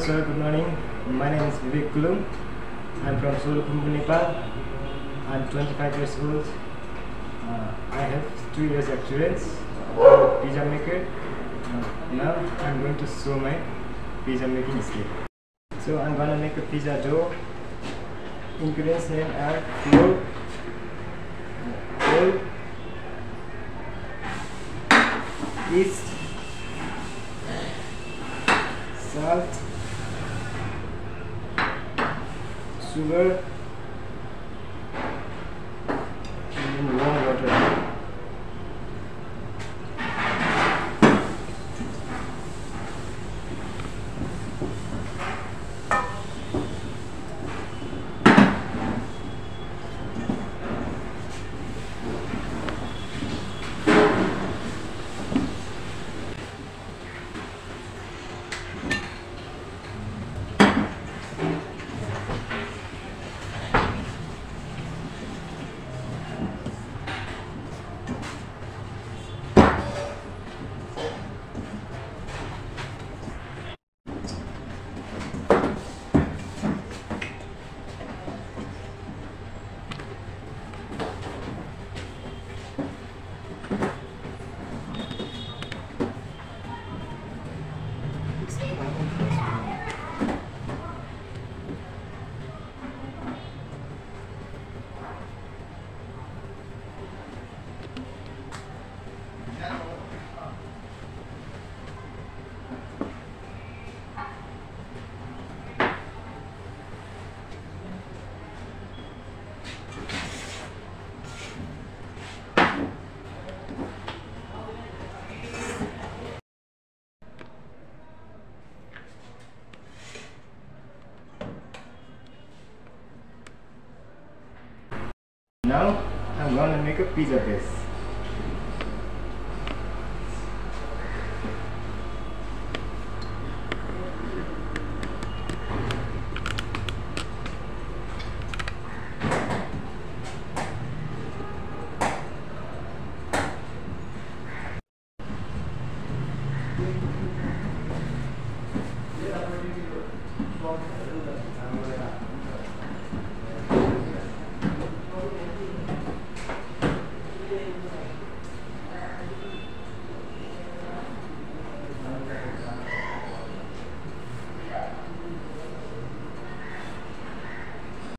sir, good morning. My name is Vivek Kulum. I'm from Solukhumbu, Nepal. I'm 25 years old. I have 2 years experience as pizza maker. Now I'm going to show my pizza making skill. So I'm gonna make a pizza dough. Ingredients name are flour, oil, yeast, salt, sugar, and warm water. Now I'm gonna make a pizza base.